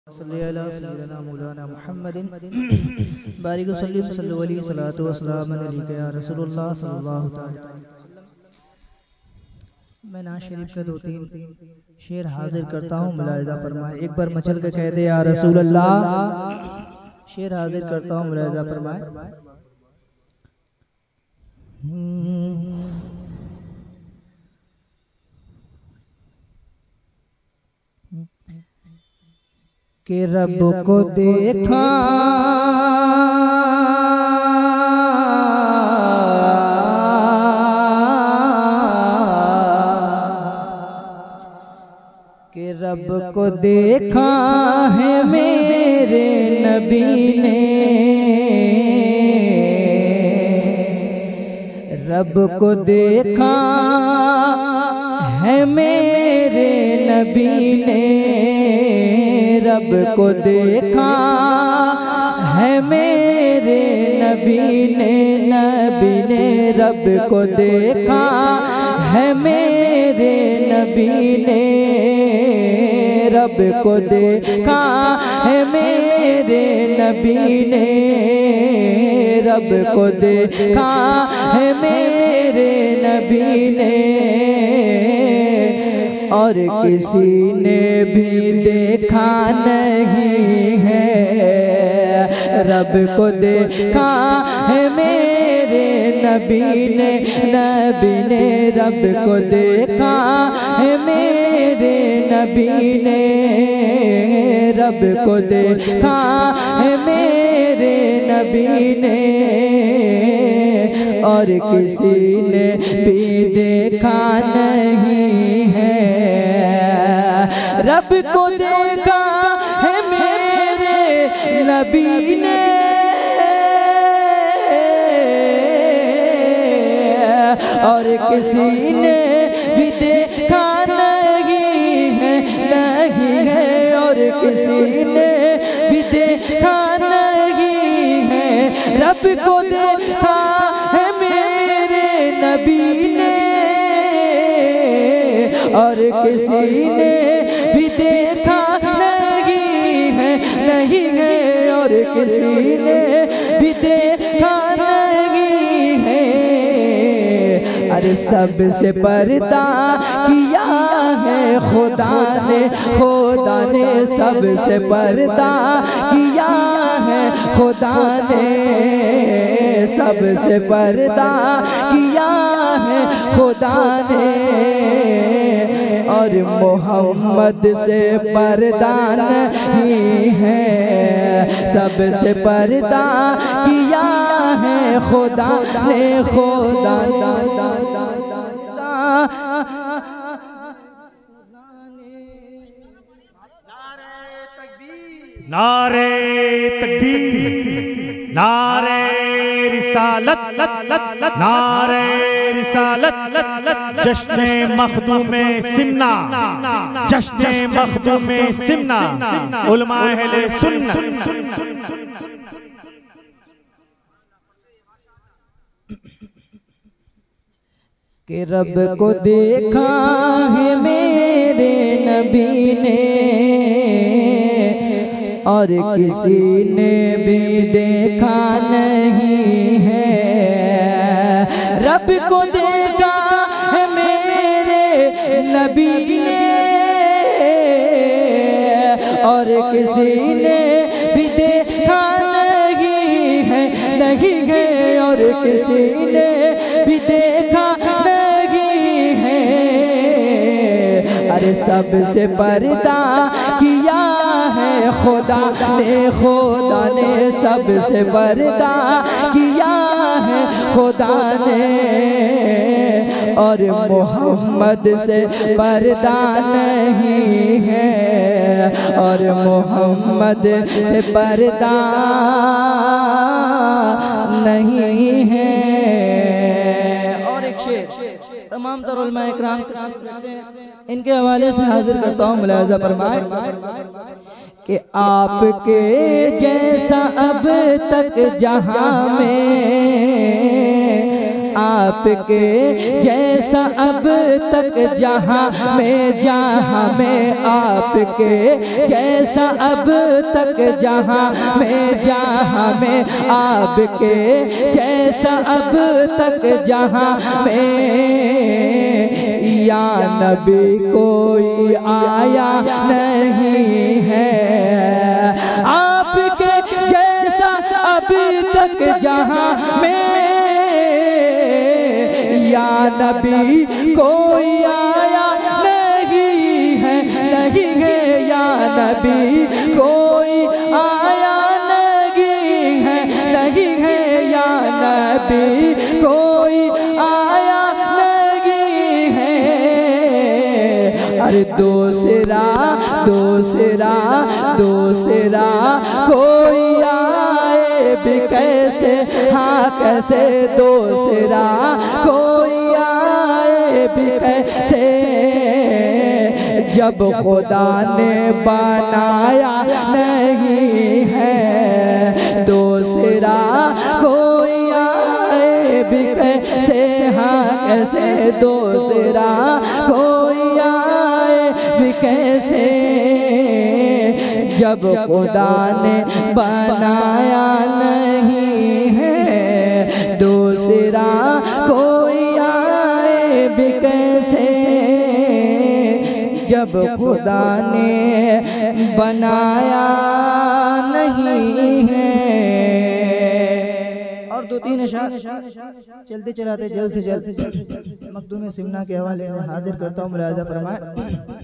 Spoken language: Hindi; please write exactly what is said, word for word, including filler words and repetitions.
सल्लल्लाहु मौलाना मुहम्मदिन बारिक वसल्लम सल्लल्लाहु अलैहि सल्लतु वस्सलाम अलैका या रसूलुल्लाह सल्लल्लाहु अलैहि वसल्लम। मैं नाज़ शरीफ का दो तीन शेर हाजिर करता हूँ, मुलाहिज़ा फरमाए। एक बार मचल के कह दे या रसूलुल्लाह। शेर हाजिर करता हूँ, मुलाहिज़ा फरमाए। कि रब को देखा कि रब को देखा है मेरे नबी ने, रब को देखा है मेरे नबी ने, रब को देखा है मेरे नबी ने, नबी ने रब को देखा है मेरे नबी ने, रब को देखा है मेरे नबी ने, रब को देखा है मेरे नबी ने, और किसी ने भी देखा नहीं है, रब को देखा है मेरे नबी ने, नबी ने रब को देखा है मेरे नबी ने, रब को देखा है मेरे नबी ने, और किसी ने भी देखा नहीं है, रब को देखा है मेरे नबी ने, और किसी ने भी देखा नहीं है, नहीं है, और किसी ने भी देखा नहीं है, रब को देखा है मेरे नबी ने, और किसी ने भी देखा नहीं है, नहीं है, और किसी ने भी देखा नहीं है। अरे सबसे पर्दा किया है खुदा ने, खुदा ने सबसे पर्दा किया है खुदा ने, सबसे पर्दा किया है खुदा ने, और मोहम्मद से पर्दा नहीं है, सबसे पर्दा किया है खुदा ने, खुदा नारे तकबीर, नारे रिसालत, नारे रिसालत, जश्ने मखदूमे सिमना, जश्ने मखदूमे सिमना, उलमाए अहले सुन्नत। कि रब को देखा है मेरे नबी ने, और किसी ने भी देखा नहीं है, रब को देखा है मेरे नबी ने, और किसी ने भी देखा नहीं है, नहीं है, और किसी ने भी देखा नहीं है। अरे सबसे पर्दा किया है खुदा ने, खुदा ने सबसे पर्दा किया है खुदा ने, और मोहम्मद से पर्दा नहीं है, और मोहम्मद से पर्दा नहीं है। और एक शेर तमाम तर उलमा इकराम इनके हवाले से हाजिर करता हूँ, मुलाहिज़ा फरमाए कि आपके जैसा अब तक जहां में आपके जैसा अब तक जहां में जहां में आपके जैसा अब तक जहां में जहां में आपके जैसा अब तक जहां में या नबी कोई आया नहीं है। आपके जैसा अभी तक जहां में या नबी कोई आया नहीं है, नहीं है या नबी कोई आया नहीं है, नहीं है या नबी कोई आया नहीं है। अरे दूसरा दूसरा दूसरा कोई आए भी कैसे, हाँ कैसे दूसरा कोई आए भी कैसे, जब खुदा ने बनाया नहीं है। दूसरा कोई आए भी कैसे, हाँ कैसे दूसरा कोई आए भी कैसे, जब खुदा ने बनाया नहीं है। दूसरा कोई आए भी कैसे, जब खुदा ने बनाया नहीं है। और दो तीन अशार चलते चलाते जल्द से जल्द मखदूम सिमना के हवाले से हाजिर करता हूँ, मुलाहिजा फरमाएं।